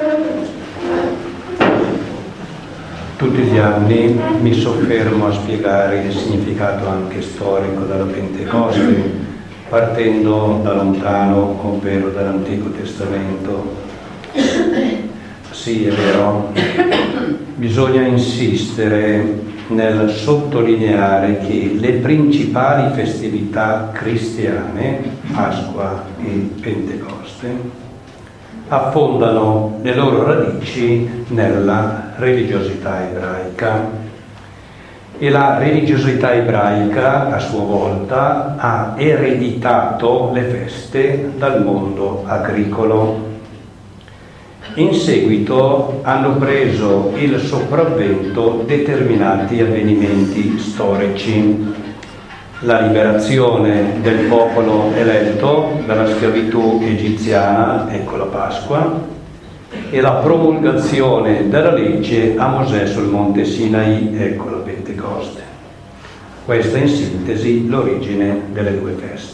Tutti gli anni mi soffermo a spiegare il significato anche storico della Pentecoste, partendo da lontano, ovvero dall'Antico Testamento. Sì, è vero, bisogna insistere nel sottolineare che le principali festività cristiane, Pasqua e Pentecoste, affondano le loro radici nella religiosità ebraica. E la religiosità ebraica, a sua volta, ha ereditato le feste dal mondo agricolo. In seguito hanno preso il sopravvento determinati avvenimenti storici: la liberazione del popolo eletto dalla schiavitù egiziana, ecco la Pasqua, e la promulgazione della legge a Mosè sul monte Sinai, ecco la Pentecoste. Questa in sintesi l'origine delle due feste.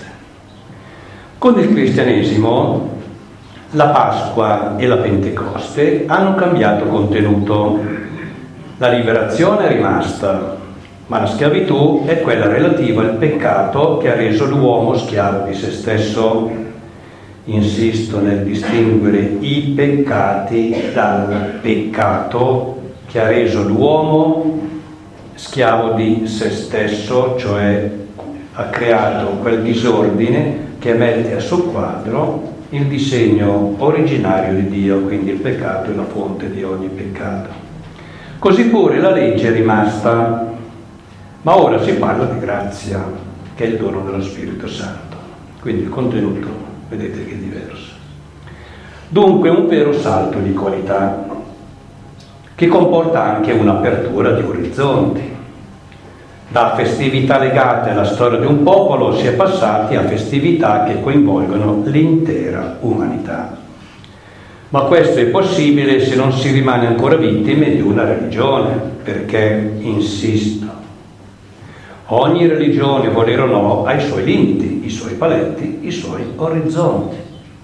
Con il cristianesimo la Pasqua e la Pentecoste hanno cambiato contenuto. La liberazione è rimasta, ma la schiavitù è quella relativa al peccato che ha reso l'uomo schiavo di se stesso. Insisto nel distinguere i peccati dal peccato che ha reso l'uomo schiavo di se stesso, cioè ha creato quel disordine che mette a soqquadro il disegno originario di Dio, quindi il peccato è la fonte di ogni peccato. Così pure la legge è rimasta, ma ora si parla di grazia, che è il dono dello Spirito Santo. Quindi il contenuto, vedete che è diverso. Dunque un vero salto di qualità, che comporta anche un'apertura di orizzonti. Da festività legate alla storia di un popolo si è passati a festività che coinvolgono l'intera umanità. Ma questo è possibile se non si rimane ancora vittime di una religione, perché, insisto, ogni religione, volere o no, ha i suoi limiti, i suoi paletti, i suoi orizzonti.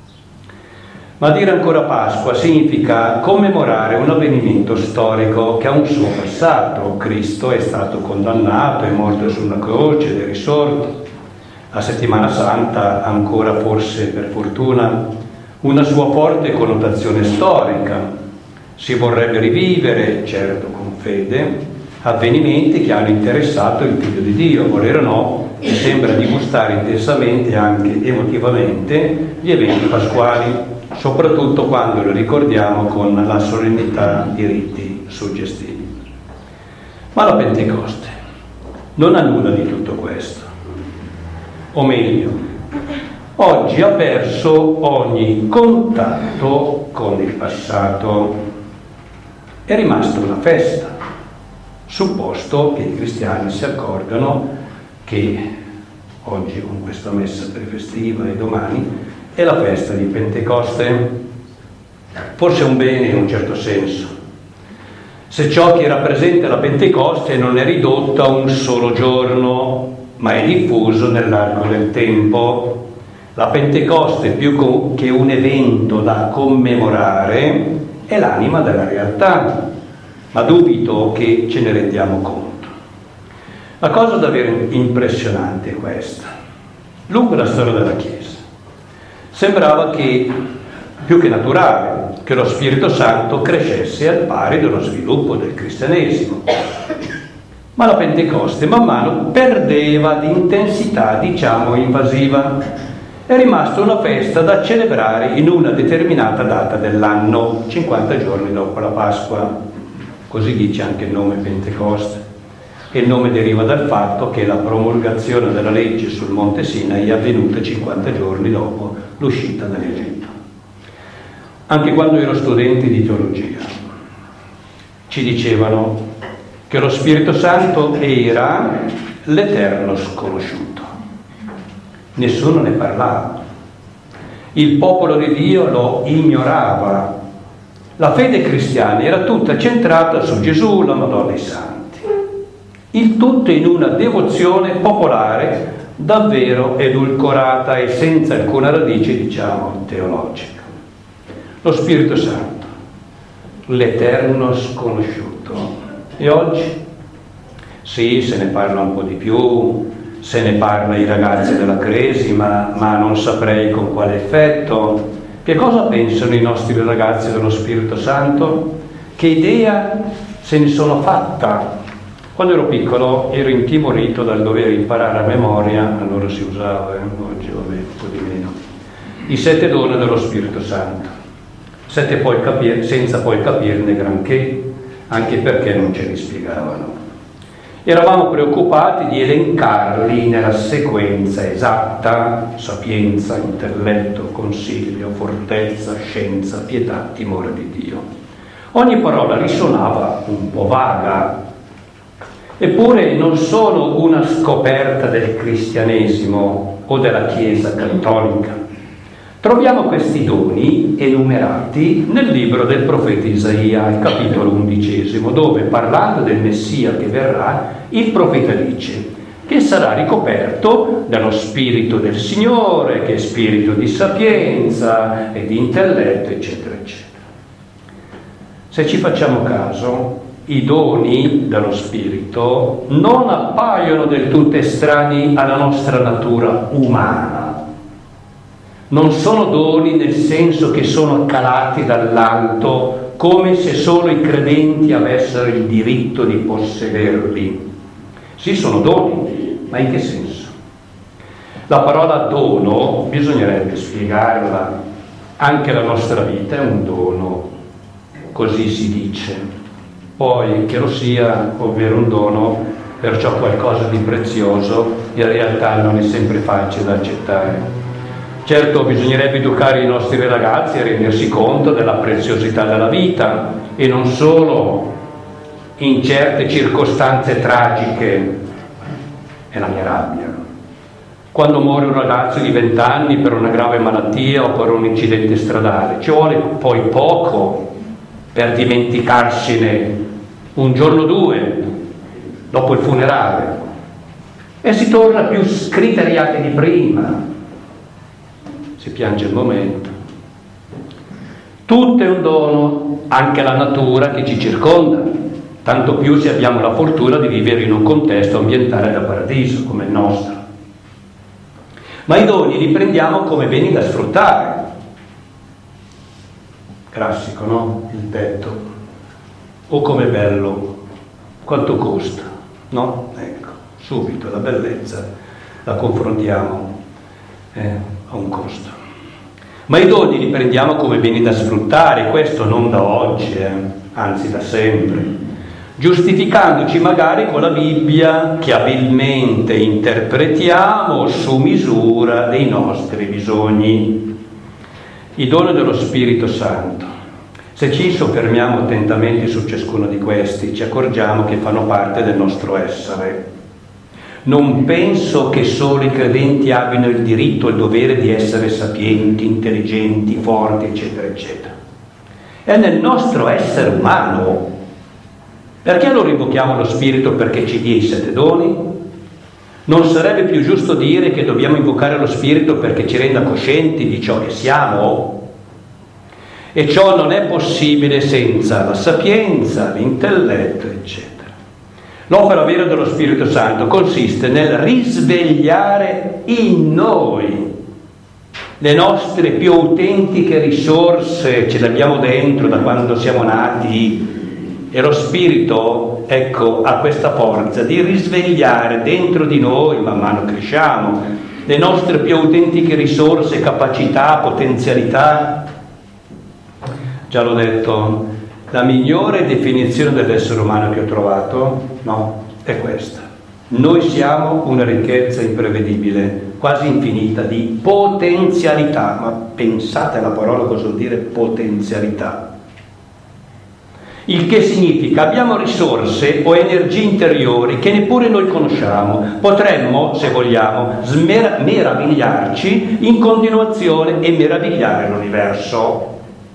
Ma dire ancora Pasqua significa commemorare un avvenimento storico che ha un suo passato. Cristo è stato condannato, è morto sulla croce ed è risorto. La Settimana Santa, ancora forse per fortuna, una sua forte connotazione storica. Si vorrebbe rivivere, certo con fede, avvenimenti che hanno interessato il Figlio di Dio, volere o no, e sembra dimostrare intensamente, anche emotivamente, gli eventi pasquali, soprattutto quando lo ricordiamo con la solennità di riti suggestivi. Ma la Pentecoste non ha nulla di tutto questo. O meglio, oggi ha perso ogni contatto con il passato. È rimasta una festa, supposto che i cristiani si accorgano che oggi, con questa messa prefestiva e domani, è la festa di Pentecoste. Forse è un bene in un certo senso, se ciò che rappresenta la Pentecoste non è ridotto a un solo giorno, ma è diffuso nell'arco del tempo. La Pentecoste, più che un evento da commemorare, è l'anima della realtà, ma dubito che ce ne rendiamo conto. La cosa davvero impressionante è questa. Lungo la storia della Chiesa sembrava che, più che naturale, che lo Spirito Santo crescesse al pari dello sviluppo del cristianesimo. Ma la Pentecoste man mano perdeva di intensità, diciamo, invasiva. È rimasta una festa da celebrare in una determinata data dell'anno, 50 giorni dopo la Pasqua. Così dice anche il nome Pentecoste. E il nome deriva dal fatto che la promulgazione della legge sul monte Sinai è avvenuta 50 giorni dopo l'uscita dall'Egitto. Anche quando ero studente di teologia ci dicevano che lo Spirito Santo era l'Eterno sconosciuto. Nessuno ne parlava. Il popolo di Dio lo ignorava. La fede cristiana era tutta centrata su Gesù, la Madonna e i Santi. Il tutto in una devozione popolare davvero edulcorata e senza alcuna radice, diciamo, teologica. Lo Spirito Santo l'eterno sconosciuto. E oggi? Sì, se ne parla un po' di più, se ne parla ai ragazzi della Cresima, ma non saprei con quale effetto. Che cosa pensano i nostri ragazzi dello Spirito Santo? Che idea se ne sono fatta? Quando ero piccolo ero intimorito dal dover imparare a memoria, allora si usava, oggi vabbè, un po' di meno, i 7 doni dello Spirito Santo, senza poi capirne granché, anche perché non ce li spiegavano. Eravamo preoccupati di elencarli nella sequenza esatta: sapienza, intelletto, consiglio, fortezza, scienza, pietà, timore di Dio. Ogni parola risuonava un po' vaga, eppure non sono una scoperta del cristianesimo o della Chiesa cattolica. Troviamo questi doni enumerati nel libro del profeta Isaia, al capitolo 11, dove, parlando del Messia che verrà, il profeta dice che sarà ricoperto dallo Spirito del Signore, che è spirito di sapienza e di intelletto, eccetera, eccetera. Se ci facciamo caso, i doni dello Spirito non appaiono del tutto estranei alla nostra natura umana. Non sono doni nel senso che sono calati dall'alto, come se solo i credenti avessero il diritto di possederli. Sì, sono doni, ma in che senso? La parola dono bisognerebbe spiegarla. Anche la nostra vita è un dono, così si dice. Poi che lo sia, ovvero un dono, perciò qualcosa di prezioso, in realtà non è sempre facile da accettare. Certo, bisognerebbe educare i nostri ragazzi a rendersi conto della preziosità della vita, e non solo in certe circostanze tragiche. È la mia rabbia. Quando muore un ragazzo di 20 anni per una grave malattia o per un incidente stradale, ci vuole poi poco per dimenticarsene, un giorno o 2 dopo il funerale, e si torna più scriteriati di prima. Si piange il momento. Tutto è un dono, anche la natura che ci circonda, tanto più se abbiamo la fortuna di vivere in un contesto ambientale da paradiso come il nostro. Ma i doni li prendiamo come beni da sfruttare. Classico, no? Il detto. O come bello, quanto costa, no? Ecco, subito la bellezza la confrontiamo a un costo. Ma i doni li prendiamo come beni da sfruttare, questo non da oggi, anzi da sempre, giustificandoci magari con la Bibbia che abilmente interpretiamo su misura dei nostri bisogni. I doni dello Spirito Santo. Se ci soffermiamo attentamente su ciascuno di questi, ci accorgiamo che fanno parte del nostro essere. Non penso che solo i credenti abbiano il diritto e il dovere di essere sapienti, intelligenti, forti, eccetera, eccetera. È nel nostro essere umano. Perché allora invochiamo lo Spirito perché ci dia i 7 doni? Non sarebbe più giusto dire che dobbiamo invocare lo Spirito perché ci renda coscienti di ciò che siamo? E ciò non è possibile senza la sapienza, l'intelletto, eccetera. L'opera vera dello Spirito Santo consiste nel risvegliare in noi le nostre più autentiche risorse, ce le abbiamo dentro da quando siamo nati, e lo Spirito, ecco, ha questa forza di risvegliare dentro di noi, man mano cresciamo, le nostre più autentiche risorse, capacità, potenzialità. Già l'ho detto, la migliore definizione dell'essere umano che ho trovato, no, è questa. Noi siamo una ricchezza imprevedibile, quasi infinita, di potenzialità. Ma pensate alla parola cosa vuol dire potenzialità. Il che significa abbiamo risorse o energie interiori che neppure noi conosciamo. Potremmo, se vogliamo, meravigliarci in continuazione e meravigliare l'universo.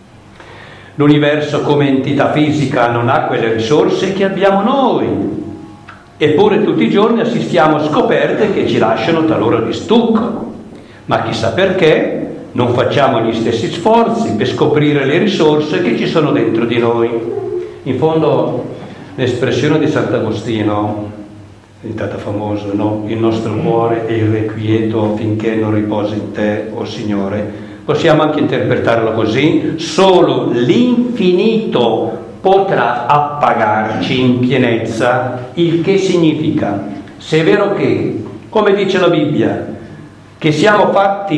L'universo come entità fisica non ha quelle risorse che abbiamo noi, eppure tutti i giorni assistiamo a scoperte che ci lasciano talora di stucco. Ma chissà perché non facciamo gli stessi sforzi per scoprire le risorse che ci sono dentro di noi. In fondo l'espressione di Sant'Agostino è diventata famosa, no? Il nostro cuore è irrequieto finché non riposa in te, o Signore. Possiamo anche interpretarlo così: solo l'infinito potrà appagarci in pienezza, il che significa, se è vero che, come dice la Bibbia, che siamo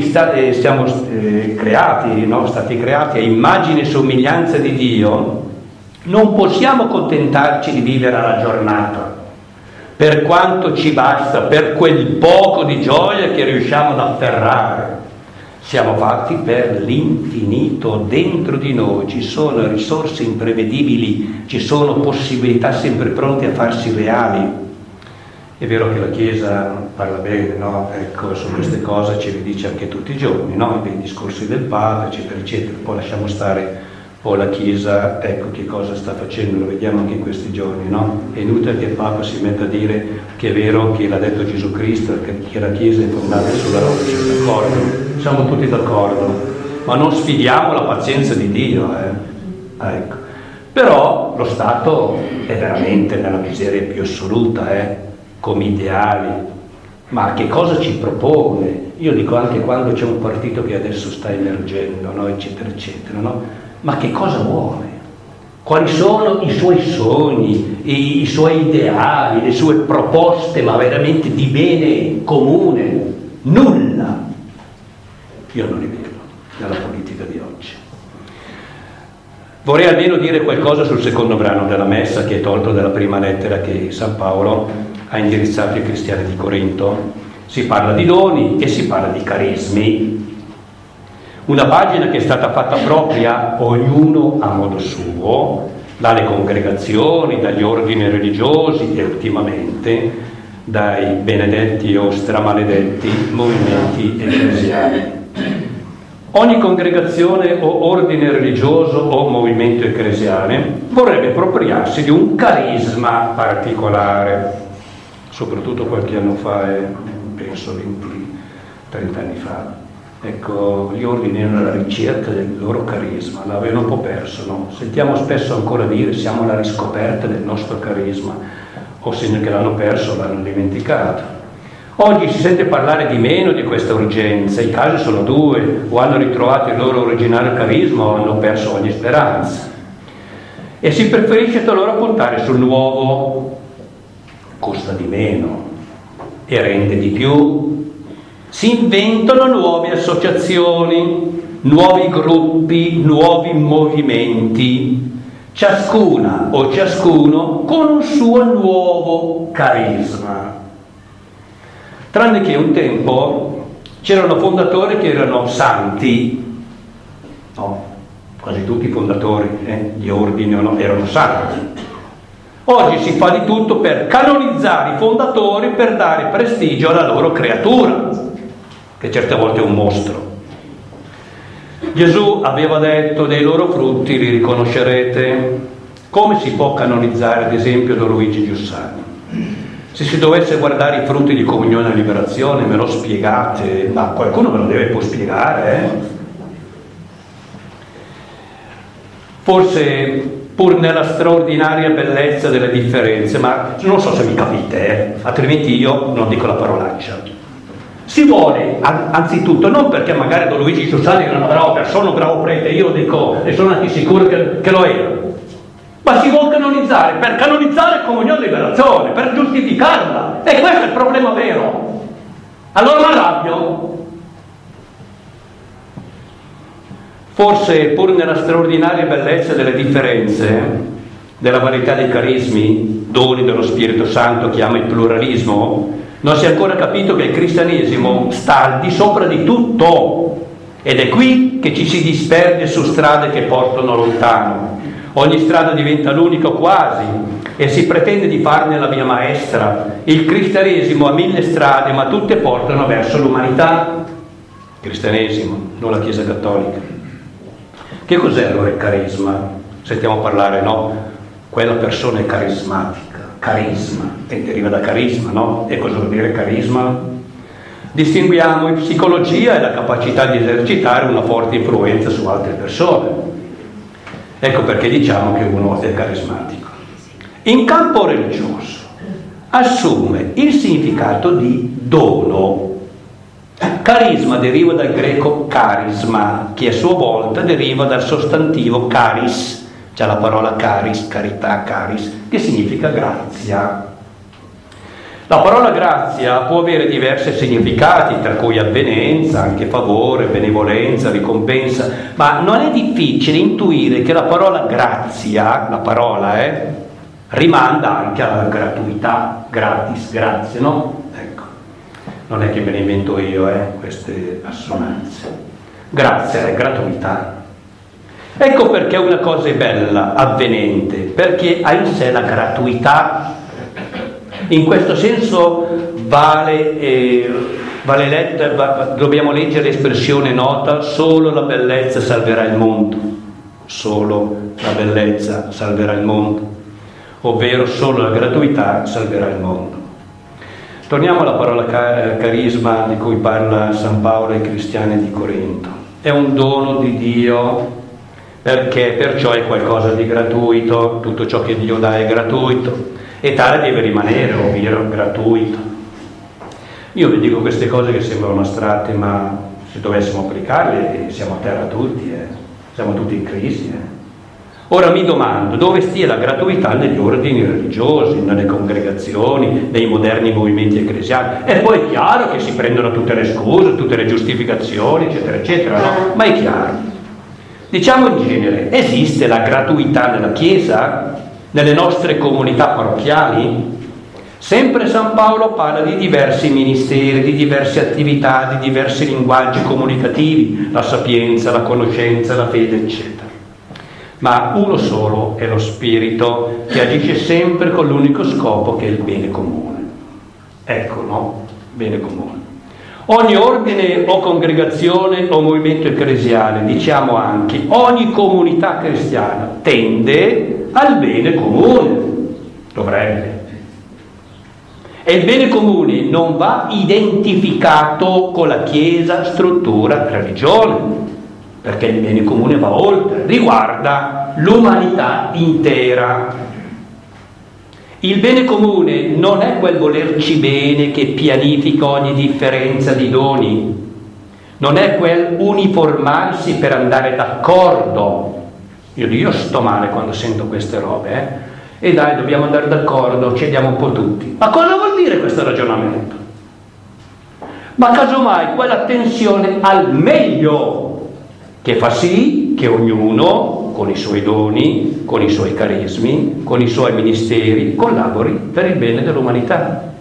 creati, no? Stati creati a immagine e somiglianza di Dio, non possiamo contentarci di vivere alla giornata, per quanto ci basta, per quel poco di gioia che riusciamo ad afferrare. Siamo fatti per l'infinito dentro di noi, ci sono risorse imprevedibili, ci sono possibilità sempre pronte a farsi reali. È vero che la Chiesa parla bene, no? Ecco, su queste cose ci ridice anche tutti i giorni, no? I discorsi del Papa, eccetera, eccetera. Poi lasciamo stare poi la Chiesa, ecco che cosa sta facendo, lo vediamo anche in questi giorni, no? È inutile che il Papa si metta a dire che è vero che l'ha detto Gesù Cristo, che la Chiesa è fondata sulla roccia, d'accordo? Siamo tutti d'accordo, ma non sfidiamo la pazienza di Dio, ecco. Però lo Stato è veramente nella miseria più assoluta, come ideali, ma che cosa ci propone? Io dico anche quando c'è un partito che adesso sta emergendo, no? Eccetera, eccetera, no? Ma che cosa vuole? Quali sono i suoi sogni, i suoi ideali, le sue proposte, ma veramente di bene comune? Nulla. Io non li vedo nella politica di oggi. Vorrei almeno dire qualcosa sul secondo brano della Messa, che è tolto dalla prima lettera che San Paolo ha indirizzato ai cristiani di Corinto. Si parla di doni e si parla di carismi. Una pagina che è stata fatta propria, ognuno a modo suo, dalle congregazioni, dagli ordini religiosi e ultimamente dai benedetti o stramaledetti movimenti ecclesiali. Ogni congregazione o ordine religioso o movimento ecclesiale vorrebbe appropriarsi di un carisma particolare, soprattutto qualche anno fa, penso 20-30 anni fa. Ecco, gli ordini erano alla ricerca del loro carisma, l'avevano un po' perso, no? Sentiamo spesso ancora dire siamo alla riscoperta del nostro carisma, o segno che l'hanno perso, l'hanno dimenticato. Oggi si sente parlare di meno di questa urgenza, i casi sono due: o hanno ritrovato il loro originario carisma o hanno perso ogni speranza. E si preferisce talora puntare sul nuovo, costa di meno e rende di più. Si inventano nuove associazioni, nuovi gruppi, nuovi movimenti, ciascuna o ciascuno con un suo nuovo carisma. Tranne che un tempo c'erano fondatori che erano santi, no? Quasi tutti i fondatori, gli ordini erano santi. Oggi si fa di tutto per canonizzare i fondatori, per dare prestigio alla loro creatura, che certe volte è un mostro. Gesù aveva detto: dei loro frutti li riconoscerete. Come si può canonizzare ad esempio Don Luigi Giussani? Se si dovesse guardare i frutti di comunione e liberazione, me lo spiegate? Ma qualcuno me lo può spiegare, Forse pur nella straordinaria bellezza delle differenze, ma non so se mi capite, altrimenti io non dico la parolaccia. Si vuole, anzitutto, non perché magari Don Luigi Giussani era una brava persona, un bravo prete, io lo dico e sono anche sicuro che lo era, ma si vuole canonizzare, per canonizzare comunione e liberazione, per giustificarla, e questo è il problema vero. Allora mi arrabbio. Forse pur nella straordinaria bellezza delle differenze, della varietà dei carismi, doni dello Spirito Santo che ama il pluralismo, non si è ancora capito che il cristianesimo sta al di sopra di tutto, ed è qui che ci si disperde su strade che portano lontano. Ogni strada diventa l'unica o quasi, e si pretende di farne la via maestra. Il cristianesimo ha 1000 strade, ma tutte portano verso l'umanità. Cristianesimo, non la Chiesa cattolica. Che cos'è allora il carisma? Sentiamo parlare, no? Quella persona è carismatica, carisma, e deriva da carisma, no? E cosa vuol dire carisma? Distinguiamo psicologia e la capacità di esercitare una forte influenza su altre persone. Ecco perché diciamo che uno è carismatico. In campo religioso assume il significato di dono. Carisma deriva dal greco carisma, che a sua volta deriva dal sostantivo caris, cioè la parola caris, carità, caris, che significa grazia. La parola grazia può avere diversi significati, tra cui avvenenza, anche favore, benevolenza, ricompensa, ma non è difficile intuire che la parola grazia, rimanda anche alla gratuità, gratis, grazie, no? Ecco, non è che me ne invento io, queste assonanze. Grazia è gratuità. Ecco perché una cosa è bella, avvenente, perché ha in sé la gratuità. In questo senso dobbiamo leggere l'espressione nota: solo la bellezza salverà il mondo. Solo la bellezza salverà il mondo, ovvero solo la gratuità salverà il mondo. Torniamo alla parola carisma di cui parla San Paolo ai cristiani di Corinto. È un dono di Dio, perché perciò è qualcosa di gratuito, tutto ciò che Dio dà è gratuito, e tale deve rimanere, ovvero gratuito. Io vi dico queste cose che sembrano astratte, ma se dovessimo applicarle siamo a terra tutti, siamo tutti in crisi. Ora mi domando dove stia la gratuità negli ordini religiosi, nelle congregazioni, nei moderni movimenti ecclesiali. E poi è chiaro che si prendono tutte le scuse, tutte le giustificazioni, eccetera, eccetera, no? Ma è chiaro. Diciamo in genere, esiste la gratuità nella Chiesa? Nelle nostre comunità parrocchiali? Sempre San Paolo parla di diversi ministeri, di diverse attività, di diversi linguaggi comunicativi, la sapienza, la conoscenza, la fede, eccetera. Ma uno solo è lo Spirito, che agisce sempre con l'unico scopo che è il bene comune. Ecco, no? Bene comune. Ogni ordine o congregazione o movimento ecclesiale, diciamo anche ogni comunità cristiana, tende al bene comune, dovrebbe. E il bene comune non va identificato con la Chiesa, struttura, religione, perché il bene comune va oltre, riguarda l'umanità intera. Il bene comune non è quel volerci bene che pianifica ogni differenza di doni, non è quel uniformarsi per andare d'accordo. Io sto male quando sento queste robe, E dai, dobbiamo andare d'accordo, cediamo un po' tutti. Ma cosa vuol dire questo ragionamento? Ma casomai quell'attenzione al meglio che fa sì che ognuno, con i suoi doni, con i suoi carismi, con i suoi ministeri, collabori per il bene dell'umanità.